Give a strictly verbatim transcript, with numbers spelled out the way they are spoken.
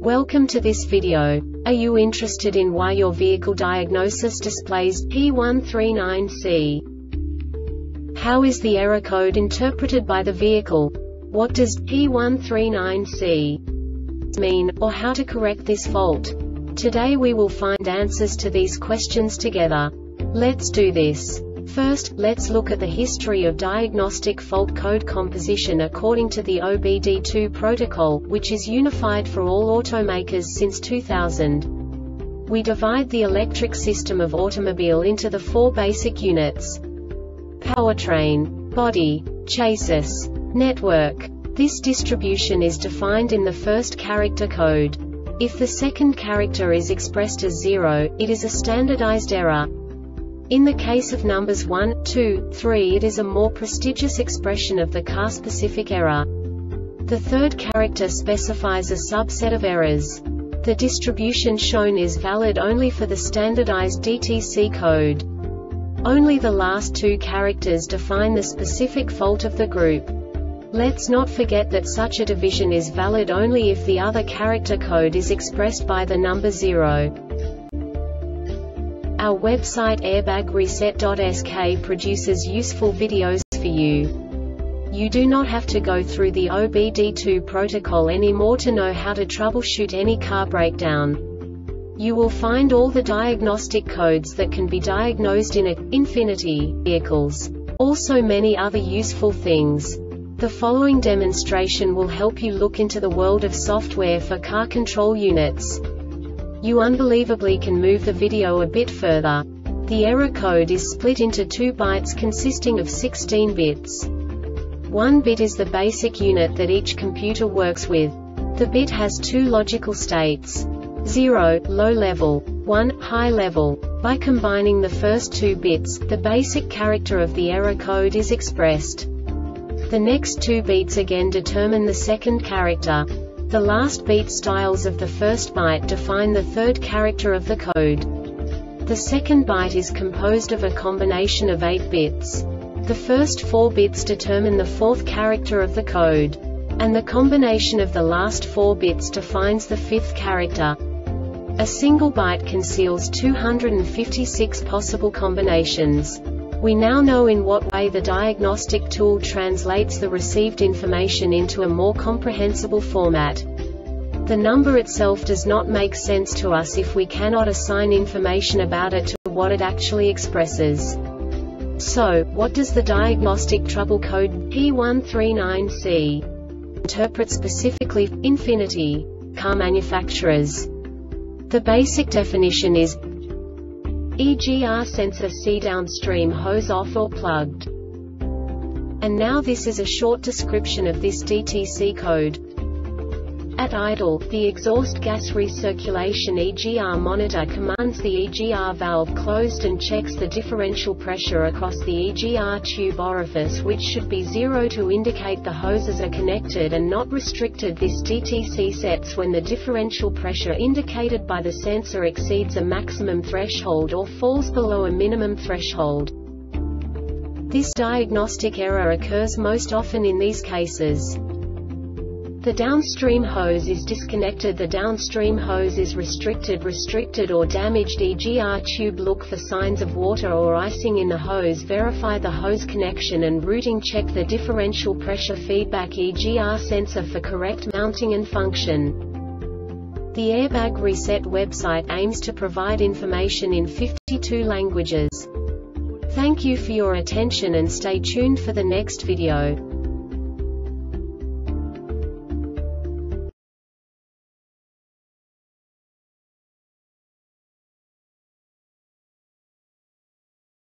Welcome to this video. Are you interested in why your vehicle diagnosis displays P one three nine C? How is the error code interpreted by the vehicle? What does P one three nine C mean, or how to correct this fault? Today we will find answers to these questions together. Let's do this. First, let's look at the history of diagnostic fault code composition according to the O B D two protocol, which is unified for all automakers since two thousand. We divide the electric system of automobile into the four basic units: powertrain, body, chassis, network. This distribution is defined in the first character code. If the second character is expressed as zero, it is a standardized error. In the case of numbers one, two, three, it is a more prestigious expression of the car-specific error. The third character specifies a subset of errors. The distribution shown is valid only for the standardized D T C code. Only the last two characters define the specific fault of the group. Let's not forget that such a division is valid only if the other character code is expressed by the number zero. Our website airbag reset dot S K produces useful videos for you. You do not have to go through the O B D two protocol anymore to know how to troubleshoot any car breakdown. You will find all the diagnostic codes that can be diagnosed in a Infiniti vehicles. Also many other useful things. The following demonstration will help you look into the world of software for car control units. You unbelievably can move the video a bit further. The error code is split into two bytes consisting of sixteen bits. One bit is the basic unit that each computer works with. The bit has two logical states: zero, low level, one, high level. By combining the first two bits, the basic character of the error code is expressed. The next two bits again determine the second character. The last beat styles of the first byte define the third character of the code. The second byte is composed of a combination of eight bits. The first four bits determine the fourth character of the code. And the combination of the last four bits defines the fifth character. A single byte conceals two hundred fifty-six possible combinations. We now know in what way the diagnostic tool translates the received information into a more comprehensible format. The number itself does not make sense to us if we cannot assign information about it to what it actually expresses. So, what does the diagnostic trouble code P one three nine C interpret specifically for Infiniti car manufacturers? The basic definition is E G R sensor C downstream hose off or plugged. And now this is a short description of this D T C code. At idle, the exhaust gas recirculation E G R monitor commands the E G R valve closed and checks the differential pressure across the E G R tube orifice, which should be zero to indicate the hoses are connected and not restricted. This D T C sets when the differential pressure indicated by the sensor exceeds a maximum threshold or falls below a minimum threshold. This diagnostic error occurs most often in these cases. The downstream hose is disconnected. The downstream hose is restricted restricted or damaged E G R tube. Look for signs of water or icing in the hose. Verify the hose connection and routing. Check the differential pressure feedback E G R sensor for correct mounting and function. The Airbag Reset website aims to provide information in fifty-two languages. Thank you for your attention and stay tuned for the next video.